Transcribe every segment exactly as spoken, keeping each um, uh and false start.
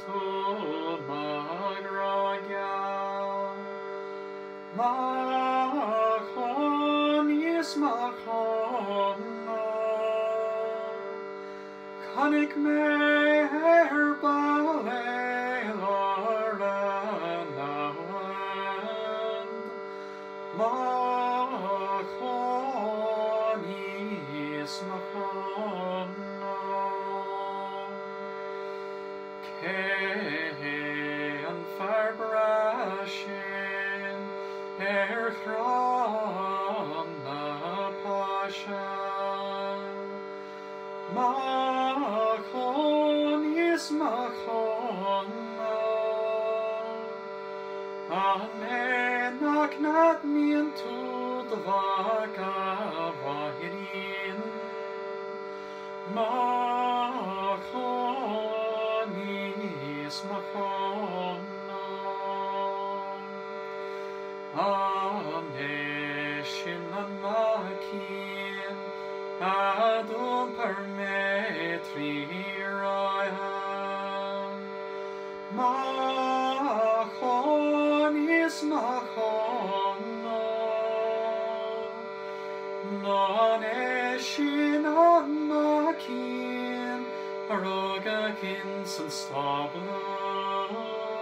to magragia. Machon is machon kan ik meer balelen machon is machon Ken verbrashen er chron na pasha Machon is machon Anenak nat mien to the vaka vahirin Machon is machon Aneshin amakin Adum permetri raya Machon is machon Naneshin amakin Arogakin san stablo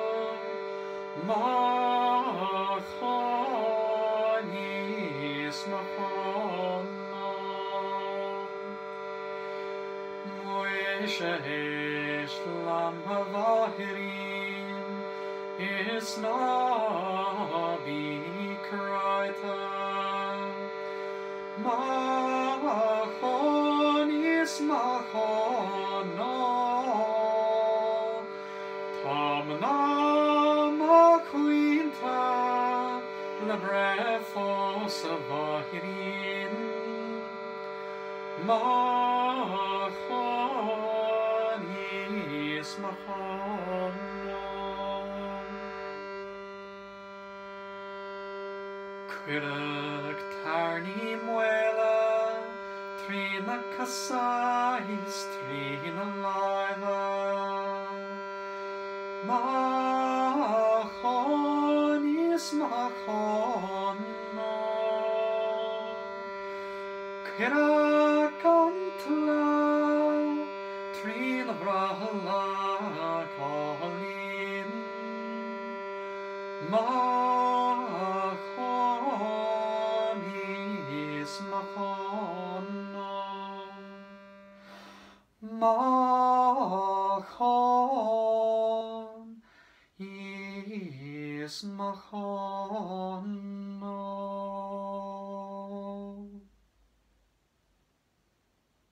Machon is machon Mhuire lam havahirim is nabi kraita Machon is machon Tamna maquinta lebrefos avahirim Machon is machon Quirk tarni Mhuire Trina casais Trina laiva Machon is machon Quirk antla Trina brahala colin Machon is machon Machon is machon